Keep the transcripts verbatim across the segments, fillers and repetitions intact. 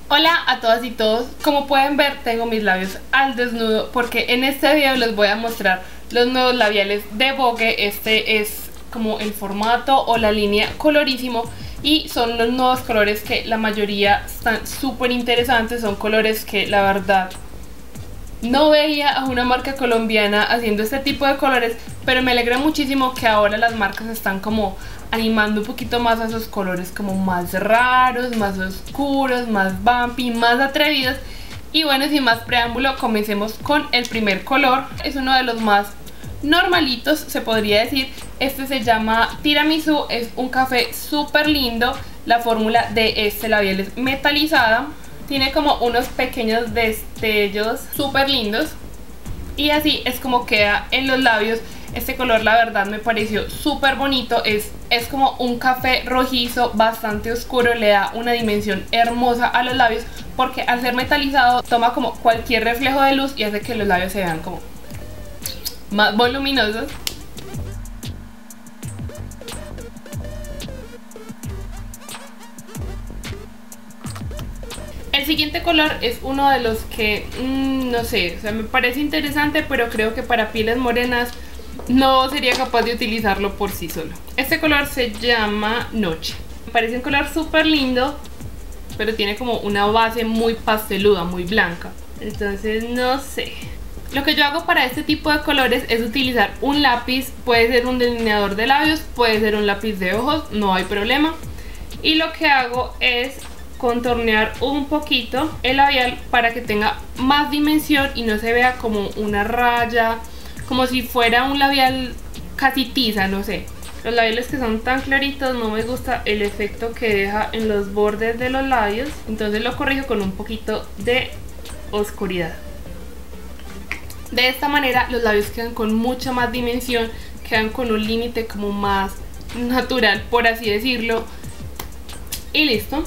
Hola a todas y todos, como pueden ver tengo mis labios al desnudo porque en este video les voy a mostrar los nuevos labiales de Vogue. Este es como el formato o la línea Colorísimo y son los nuevos colores que la mayoría están súper interesantes. Son colores que la verdad no veía a una marca colombiana haciendo este tipo de colores, pero me alegra muchísimo que ahora las marcas están como animando un poquito más a esos colores como más raros, más oscuros, más bumpy, más atrevidos. Y bueno, sin más preámbulo, comencemos con el primer color. Es uno de los más normalitos, se podría decir. Este se llama Tiramisú, es un café súper lindo. La fórmula de este labial es metalizada. Tiene como unos pequeños destellos súper lindos y así es como queda en los labios. Este color la verdad me pareció súper bonito, es, es como un café rojizo bastante oscuro, le da una dimensión hermosa a los labios porque al ser metalizado toma como cualquier reflejo de luz y hace que los labios se vean como más voluminosos. El siguiente color es uno de los que, mmm, no sé, o sea, me parece interesante, pero creo que para pieles morenas no sería capaz de utilizarlo por sí solo. Este color se llama Noche. Me parece un color súper lindo, pero tiene como una base muy pasteluda, muy blanca. Entonces no sé. Lo que yo hago para este tipo de colores es utilizar un lápiz. Puede ser un delineador de labios, puede ser un lápiz de ojos, no hay problema. Y lo que hago es contornear un poquito el labial para que tenga más dimensión y no se vea como una raya, como si fuera un labial casi tiza, no sé. Los labiales que son tan claritos no me gusta el efecto que deja en los bordes de los labios, entonces lo corrijo con un poquito de oscuridad. De esta manera los labios quedan con mucha más dimensión, quedan con un límite como más natural, por así decirlo. Y listo.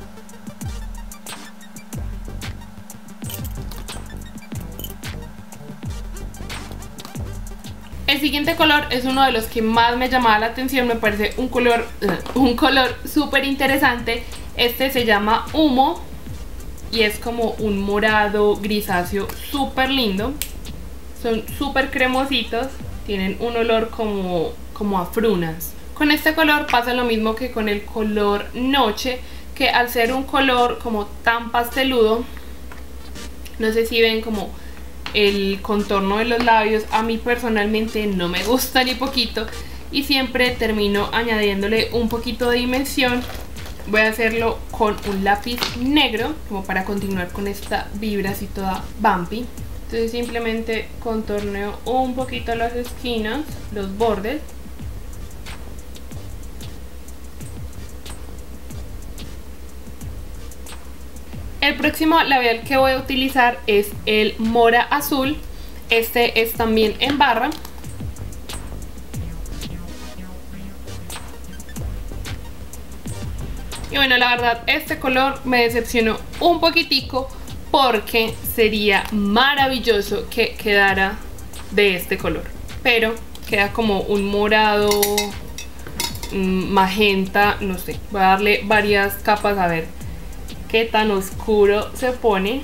El siguiente color es uno de los que más me llamaba la atención, me parece un color un color súper interesante. Este se llama Humo y es como un morado grisáceo súper lindo. Son súper cremositos, tienen un olor como, como a frunas. Con este color pasa lo mismo que con el color Noche, que al ser un color como tan pasteludo, no sé si ven como el contorno de los labios, a mí personalmente no me gusta ni poquito y siempre termino añadiéndole un poquito de dimensión. Voy a hacerlo con un lápiz negro como para continuar con esta vibra así toda bumpy. Entonces simplemente contorneo un poquito las esquinas, los bordes. El próximo labial que voy a utilizar es el Mora Azul. Este es también en barra. Y bueno, la verdad este color me decepcionó un poquitico porque sería maravilloso que quedara de este color. Pero queda como un morado, magenta, no sé. Voy a darle varias capas a ver qué tan oscuro se pone.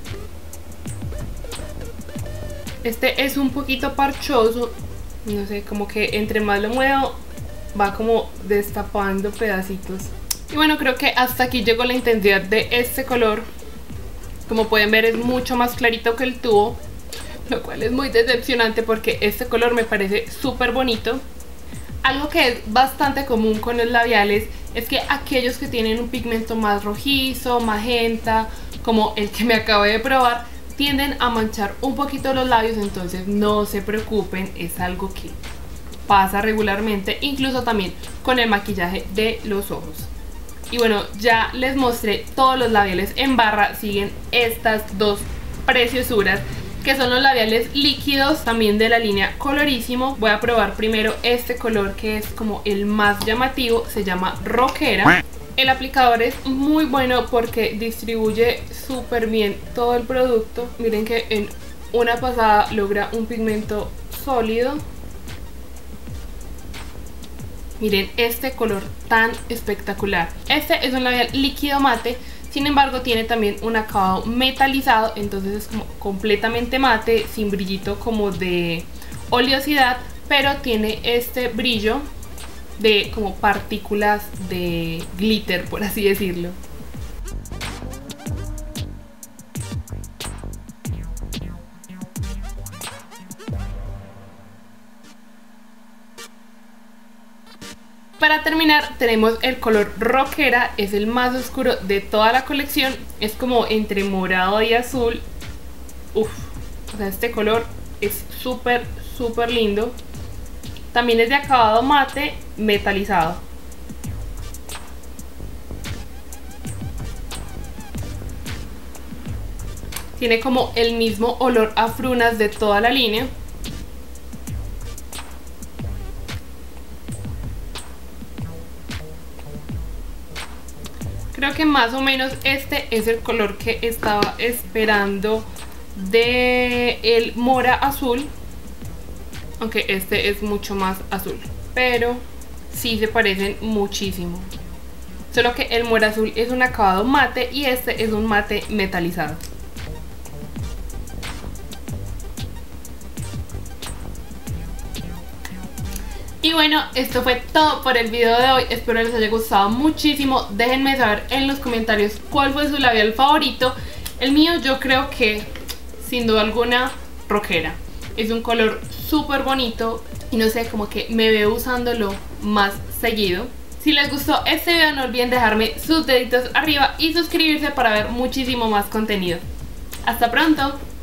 Este es un poquito parchoso, no sé, como que entre más lo muevo va como destapando pedacitos. Y bueno, creo que hasta aquí llegó la intensidad de este color. Como pueden ver es mucho más clarito que el tubo, lo cual es muy decepcionante porque este color me parece súper bonito. Algo que es bastante común con los labiales es que aquellos que tienen un pigmento más rojizo, magenta, como el que me acabo de probar, tienden a manchar un poquito los labios, entonces no se preocupen, es algo que pasa regularmente, incluso también con el maquillaje de los ojos. Y bueno, ya les mostré todos los labiales en barra, siguen estas dos preciosuras que son los labiales líquidos también de la línea Colorísimo. Voy a probar primero este color que es como el más llamativo, se llama Rockera. El aplicador es muy bueno porque distribuye súper bien todo el producto. Miren que en una pasada logra un pigmento sólido. Miren este color tan espectacular. Este es un labial líquido mate. Sin embargo tiene también un acabado metalizado, entonces es como completamente mate, sin brillito como de oleosidad, pero tiene este brillo de como partículas de glitter, por así decirlo. Para terminar tenemos el color rockera, es el más oscuro de toda la colección, es como entre morado y azul. Uf, o sea, este color es súper súper lindo. También es de acabado mate metalizado. Tiene como el mismo olor a frunas de toda la línea. Creo que más o menos este es el color que estaba esperando de el mora azul, aunque este es mucho más azul, pero sí se parecen muchísimo, solo que el mora azul es un acabado mate y este es un mate metalizado. Y bueno, esto fue todo por el video de hoy, espero les haya gustado muchísimo. Déjenme saber en los comentarios cuál fue su labial favorito. El mío yo creo que sin duda alguna rockera, es un color súper bonito y no sé, como que me veo usándolo más seguido. Si les gustó este video no olviden dejarme sus deditos arriba y suscribirse para ver muchísimo más contenido. Hasta pronto.